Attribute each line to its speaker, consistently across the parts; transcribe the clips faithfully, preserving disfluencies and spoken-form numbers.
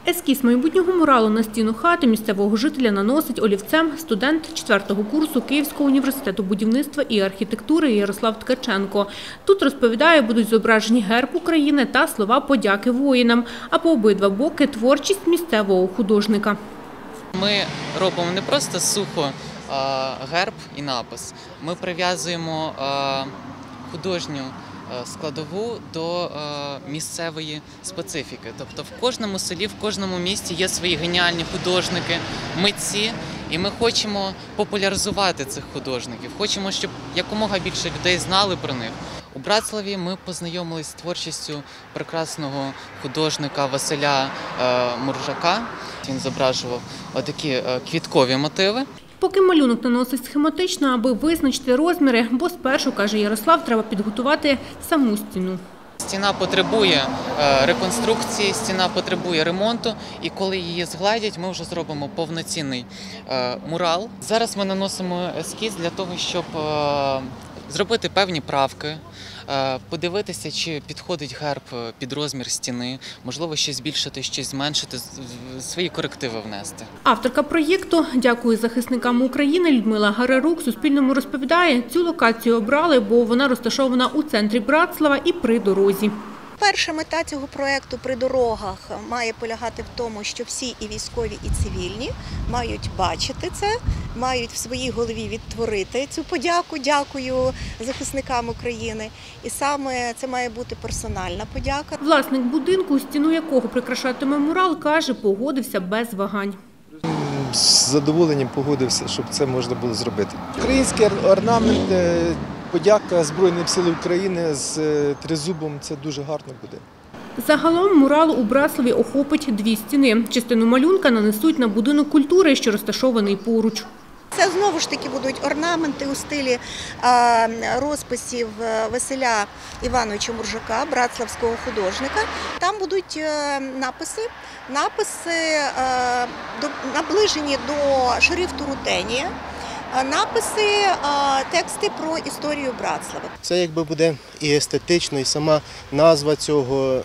Speaker 1: Ескіз майбутнього муралу на стіну хати місцевого жителя наносить олівцем студент четвертого курсу Київського університету будівництва і архітектури Ярослав Ткаченко. Тут, розповідає, будуть зображені герб України та слова подяки воїнам, а по обидва боки – творчість місцевого художника.
Speaker 2: Ми робимо не просто сухо герб і напис, ми прив'язуємо художню складову до місцевої специфіки. Тобто в кожному селі, в кожному місті є свої геніальні художники, митці, і ми хочемо популяризувати цих художників, хочемо, щоб якомога більше людей знали про них. У Братславі ми познайомилися з творчістю прекрасного художника Василя Муржака. Він зображував такі квіткові мотиви.
Speaker 1: Поки малюнок наносить схематично, аби визначити розміри, бо спершу, каже Ярослав, треба підготувати саму стіну.
Speaker 2: Стіна потребує реконструкції, стіна потребує ремонту, і коли її згладять, ми вже зробимо повноцінний мурал. Зараз ми наносимо ескіз для того, щоб зробити певні правки, подивитися, чи підходить герб під розмір стіни, можливо, щось збільшити, щось зменшити, свої корективи внести.
Speaker 1: Авторка проєкту «Дякую захисникам України» Людмила Гарерук Суспільному розповідає, цю локацію обрали, бо вона розташована у центрі Братслава і при дорозі.
Speaker 3: Перша мета цього проєкту «При дорогах» має полягати в тому, що всі і військові, і цивільні мають бачити це, мають в своїй голові відтворити цю подяку, дякую захисникам України. І саме це має бути персональна подяка.
Speaker 1: Власник будинку, стіну якого прикрашатиме мурал, каже, погодився без вагань.
Speaker 4: З задоволенням погодився, щоб це можна було зробити. Український орнамент, подяка Збройним силам України з тризубом – це дуже гарно буде.
Speaker 1: Загалом мурал у Братславі охопить дві стіни. Частину малюнка нанесуть на будинок культури, що розташований поруч.
Speaker 3: Це знову ж таки будуть орнаменти у стилі розписів Василя Івановича Муржака, братславського художника. Там будуть написи, написи наближені до шрифту Рутенія, написи, тексти про історію Братслава.
Speaker 5: Це якби буде і естетично, і сама назва цього,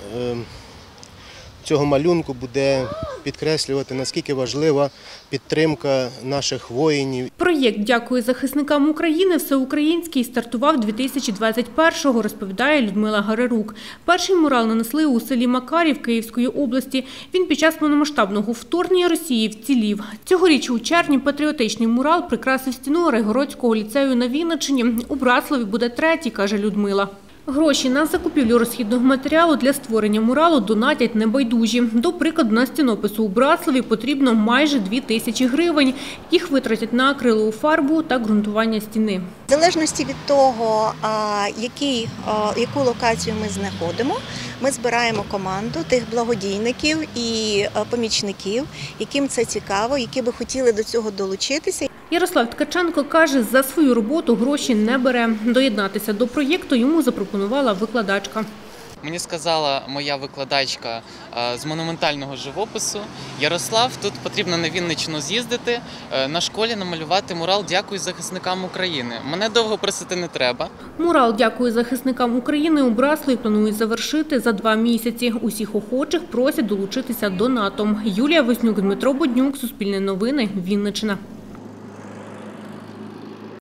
Speaker 5: цього малюнку буде підкреслювати, наскільки важлива підтримка наших воїнів.
Speaker 1: Проєкт «Дякую захисникам України» всеукраїнський стартував дві тисячі двадцять першого, розповідає Людмила Гарерук. Перший мурал нанесли у селі Макарів Київської області. Він під час повномасштабного вторгнення Росії вцілів. Цьогоріч у червні патріотичний мурал прикрасив стіну Райгородського ліцею на Вінниччині. У Братславі буде третій, каже Людмила. Гроші на закупівлю розхідного матеріалу для створення муралу донатять небайдужі. До прикладу, на стінопису у Братславі потрібно майже дві тисячі гривень. Їх витратять на акрилову фарбу та ґрунтування стіни.
Speaker 3: В залежності від того, який, яку локацію ми знаходимо, ми збираємо команду тих благодійників і помічників, яким це цікаво, які би хотіли до цього долучитися.
Speaker 1: Ярослав Ткаченко каже, за свою роботу гроші не бере. Доєднатися до проєкту йому запропонувала викладачка.
Speaker 2: Мені сказала моя викладачка з монументального живопису: Ярослав, тут потрібно на Вінниччину з'їздити, на школі намалювати мурал «Дякую захисникам України». Мене довго просити не треба.
Speaker 1: Мурал «Дякую захисникам України» у Братславі планують завершити за два місяці. Усіх охочих просять долучитися донатом. Юлія Вознюк, Дмитро Боднюк, Суспільне новини, Вінниччина.